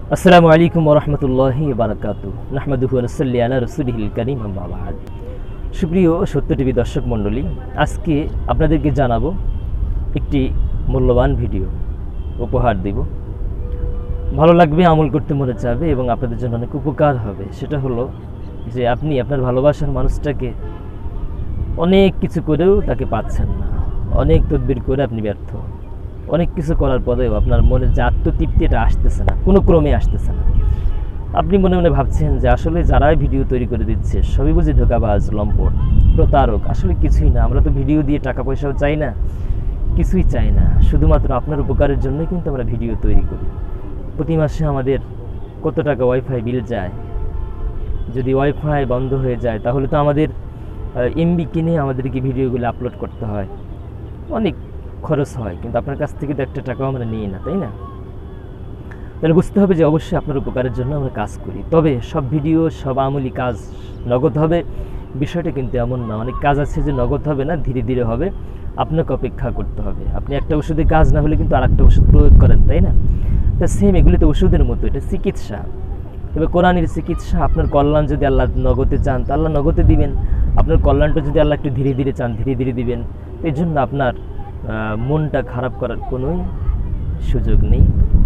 আসসালামু আলাইকুম ওয়া রাহমাতুল্লাহি ওয়া বারাকাতুহু নাহমাদুহু ওয়া নুসাল্লি আলা রাসূলিহিল কারীম আম্মা বা'দ। সুপ্রিয় সত্য টিভি দর্শক মণ্ডলী, আজকে আপনাদেরকে জানাবো একটি মূল্যবান ভিডিও উপহার দেব। ভালো লাগবে, আমল করতে মনে চাবে এবং আপনাদের জন্য অনেক উপকার হবে। সেটা হলো যে আপনি আপনার ভালোবাসার মানুষটাকে অনেক কিছু করেও তাকে পাচ্ছেন না, অনেক তদবির করে আপনি ব্যর্থ, অনেক কিছু করার পরেও আপনার মনে যে আত্মতৃপ্তি এটা আসতেছে না, কোনো ক্রমে আসতেছে না। আপনি মনে মনে ভাবছেন যে আসলে যারাই ভিডিও তৈরি করে দিচ্ছে সবই বুঝি ধোঁকাবাজ, লম্পট, প্রতারক। আসলে কিছুই না, আমরা তো ভিডিও দিয়ে টাকা পয়সাও চাই না, কিছুই চাই না, শুধুমাত্র আপনার উপকারের জন্যই কিন্তু আমরা ভিডিও তৈরি করি। প্রতি মাসে আমাদের কত টাকা ওয়াইফাই বিল যায়, যদি ওয়াইফাই বন্ধ হয়ে যায় তাহলে তো আমাদের এমবি কিনে আমাদেরকে ভিডিওগুলো আপলোড করতে হয়, অনেক খরচ হয়, কিন্তু আপনার কাছ থেকে তো একটা টাকাও আমরা নিই না, তাই না? তাহলে বুঝতে হবে যে অবশ্যই আপনার উপকারের জন্য আমরা কাজ করি। তবে সব ভিডিও, সব আমলি কাজ নগদ হবে বিষয়টা কিন্তু এমন না। অনেক কাজ আছে যে নগদ হবে না, ধীরে ধীরে হবে, আপনাকে অপেক্ষা করতে হবে। আপনি একটা ওষুধে কাজ না হলে কিন্তু আরেকটা ওষুধ প্রয়োগ করেন, তাই না? তা সেম এগুলি তো ওষুধের মতো, এটা চিকিৎসা। তবে কোরআনের চিকিৎসা, আপনার কল্যাণ যদি আল্লাহ নগদে চান তো আল্লাহ নগদে দিবেন, আপনার কল্যাণটা যদি আল্লাহ একটু ধীরে ধীরে চান ধীরে ধীরে দিবেন। এই জন্য আপনার মনটা খারাপ করার কোনোই সুযোগ নেই,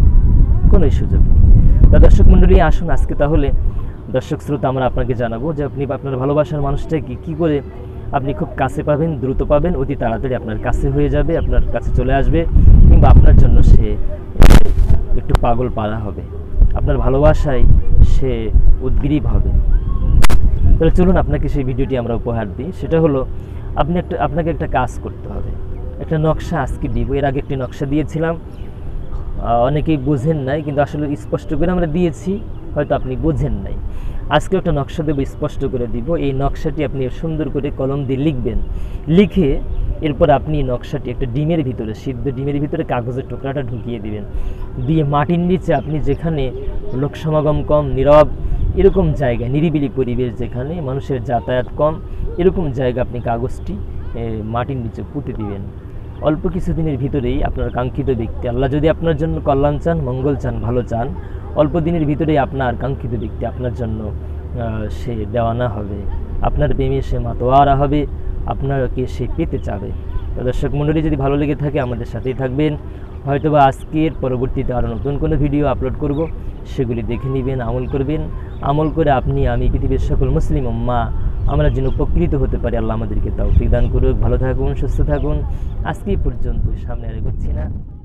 কোনোই সুযোগ নেই। তা দর্শক মণ্ডলী, আসুন আজকে তাহলে দর্শক শ্রোতা আমরা আপনাকে জানাবো যে আপনি আপনার ভালোবাসার মানুষটাকে কী করে আপনি খুব কাছে পাবেন, দ্রুত পাবেন, অতি তাড়াতাড়ি আপনার কাছে হয়ে যাবে, আপনার কাছে চলে আসবে, কিংবা আপনার জন্য সে একটু পাগল পাড়া হবে, আপনার ভালোবাসায় সে উদ্গ্রীব হবে। তাহলে চলুন আপনাকে সেই ভিডিওটি আমরা উপহার দিই। সেটা হলো আপনাকে একটা কাজ করতে হবে, একটা নকশা আজকে দিব। এর আগে একটি নকশা দিয়েছিলাম, অনেকেই বোঝেন নাই, কিন্তু আসলে স্পষ্ট করে আমরা দিয়েছি, হয়তো আপনি বোঝেন নাই। আজকে একটা নকশা দেবো, স্পষ্ট করে দিব। এই নকশাটি আপনি সুন্দর করে কলম দিয়ে লিখবেন, লিখে এরপর আপনি নকশাটি একটা ডিমের ভিতরে, সিদ্ধ ডিমের ভিতরে কাগজের টুকরাটা ঢুকিয়ে দিবেন, দিয়ে মাটির নিচে আপনি যেখানে লোক সমাগম কম, নীরব, এরকম জায়গায়, নিরিবিলি পরিবেশ যেখানে মানুষের যাতায়াত কম, এরকম জায়গা আপনি কাগজটি মাটির নিচে পুঁতে দিবেন। অল্প কিছুদিনের ভিতরেই আপনার কাঙ্ক্ষিত ব্যক্তি, আল্লাহ যদি আপনার জন্য কল্যাণ চান, মঙ্গল চান, ভালো চান, অল্প দিনের ভিতরেই আপনার কাঙ্ক্ষিত ব্যক্তি আপনার জন্য সে দেওয়ানা হবে, আপনার প্রেমে সে মাতোয়ারা হবে, আপনাকে সে পেতে চাবে। তো দর্শক মণ্ডলী, যদি ভালো লেগে থাকে আমাদের সাথেই থাকবেন। হয়তোবা আজকের পরবর্তীতে আরও নতুন কোনো ভিডিও আপলোড করব, সেগুলি দেখে নেবেন, আমল করবেন। আমল করে আপনি, আমি, পৃথিবীর সকল মুসলিম উম্মাহ আমরা যেন উপকৃত হতে পারি। আল্লাহ আমাদেরকে তৌফিক দান করুক। ভালো থাকুন, সুস্থ থাকুন। আজকে পর্যন্ত, সামনে আর এগোচ্ছি না।